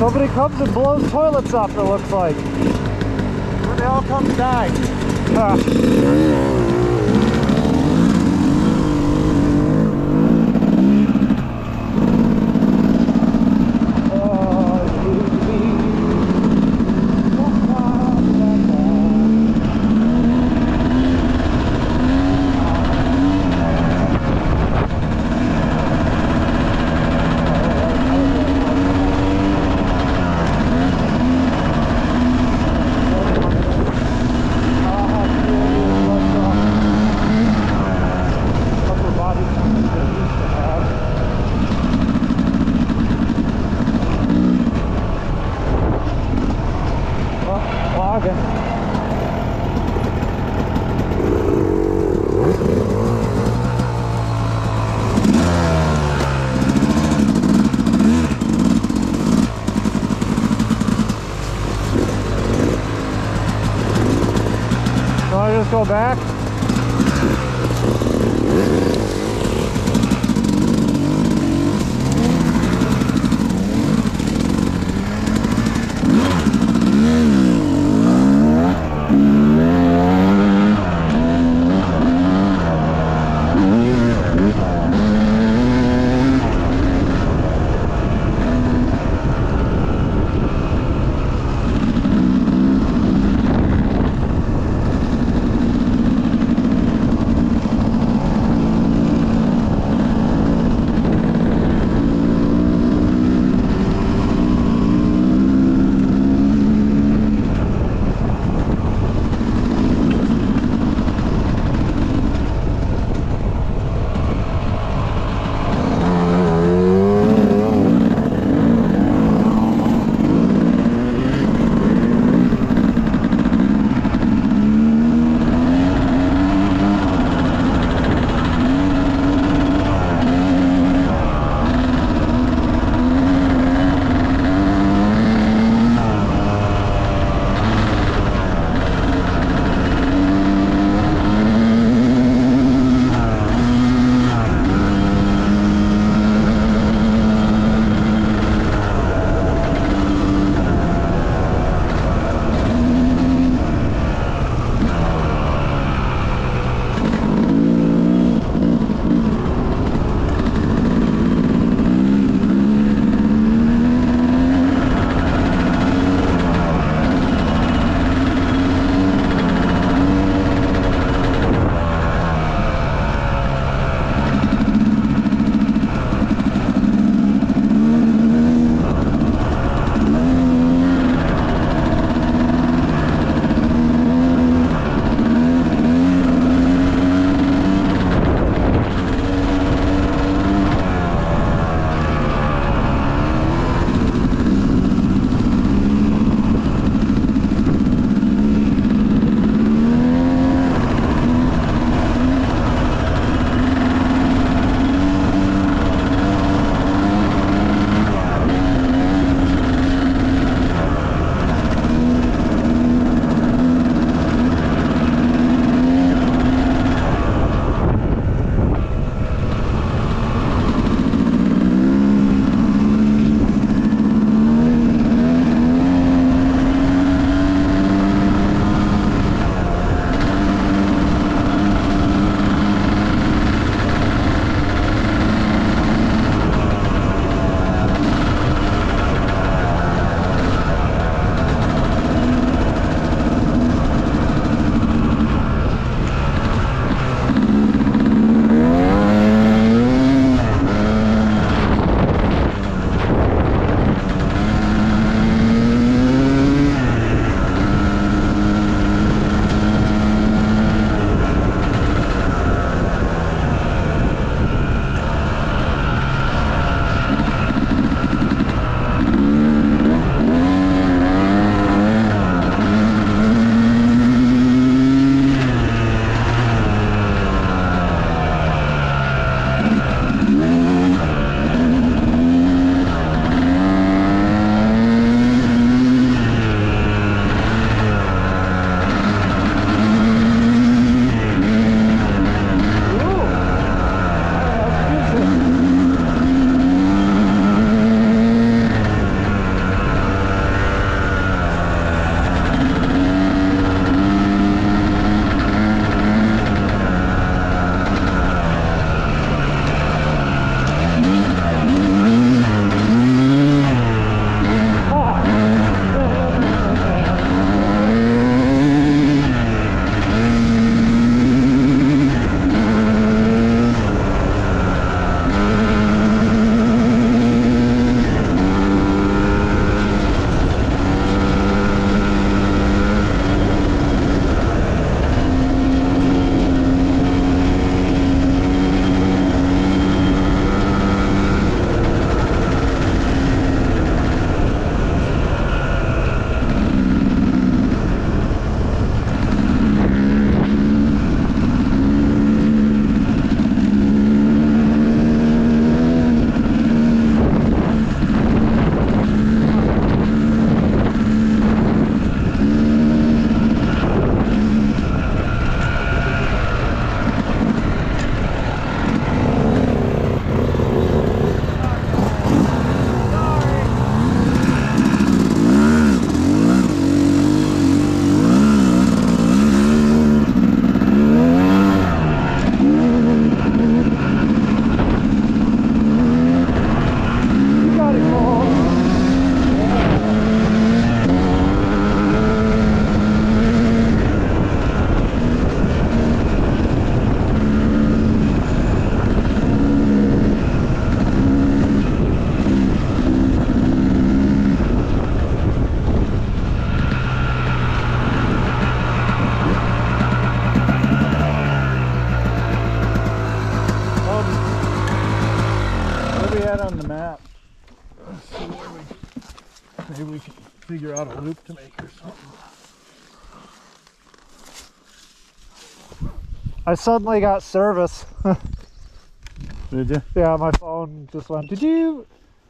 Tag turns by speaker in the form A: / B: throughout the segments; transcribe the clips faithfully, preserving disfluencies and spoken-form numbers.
A: Nobody comes and blows toilets up, it looks like.
B: Where they all come to die.
A: Ah. Just go back.
B: we at on the map? Let's see where we, maybe we can figure out a loop to make or something.
A: I suddenly got service.
B: Did you?
A: Yeah, my phone just went, did you?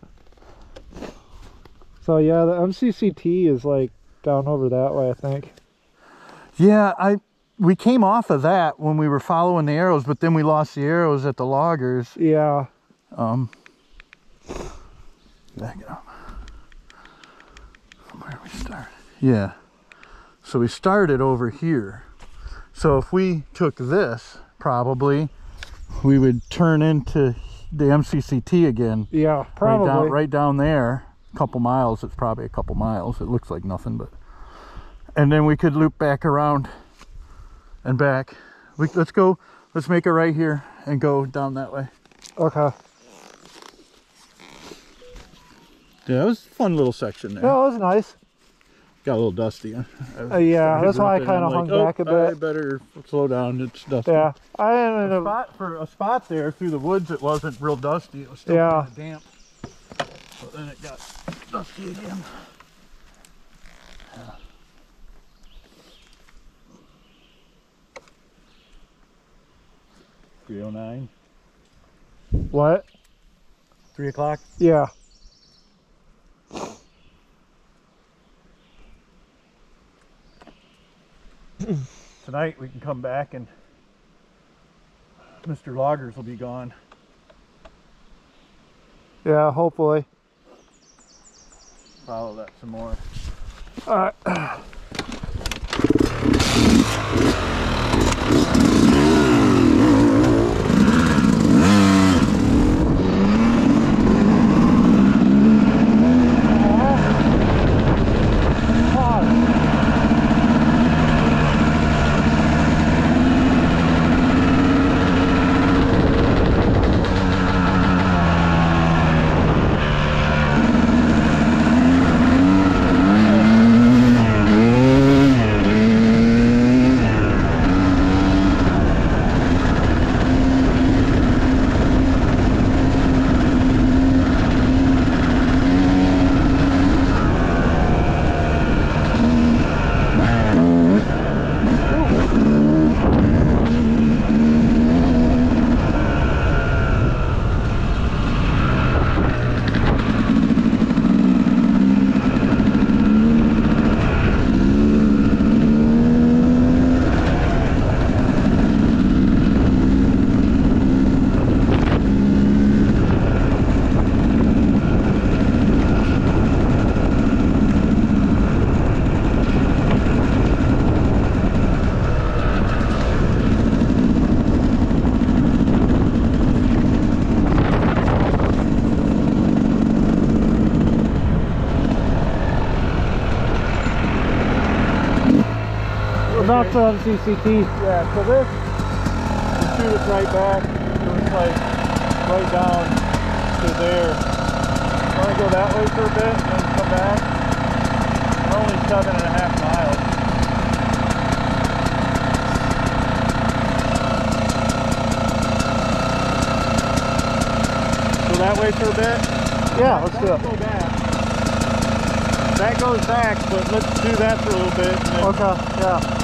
A: So yeah, the M C C T is like down over that way, I think.
B: Yeah, I we came off of that when we were following the arrows, but then we lost the arrows at the loggers.
A: Yeah.
B: Um, back it up. Where we started? Yeah. So we started over here. So if we took this, probably we would turn into the M C C T again.
A: Yeah, probably.
B: Right down, right down there, a couple miles. It's probably a couple miles. It looks like nothing, but. And then we could loop back around and back. We, let's go. Let's make it right here and go down that way.
A: Okay.
B: Yeah, it was a fun little section there.
A: Yeah, it was nice.
B: Got a little dusty. Huh?
A: Uh, yeah, that's why I kind of hung
B: like,
A: back
B: oh,
A: a bit.
B: I better slow down. It's dusty.
A: Yeah, I ended
B: A
A: up.
B: spot for a spot there through the woods. It wasn't real dusty. It was still
A: Yeah.
B: kind of damp. But then it got dusty again. Yeah. three oh nine.
A: What?
B: Three o'clock.
A: Yeah.
B: Tonight we can come back and Mister Loggers will be gone.
A: Yeah, hopefully.
B: Follow that some more.
A: All right. Not the M C C T.
B: Yeah, so this, you shoot it right back, so it's like right down to there. Want to go that way for a bit and then come back? We're only seven and a half miles. Go that way for a bit?
A: Yeah, let's do
B: Let's
A: it.
B: go back. That goes back, but let's do that for a little bit. And then
A: Okay, yeah.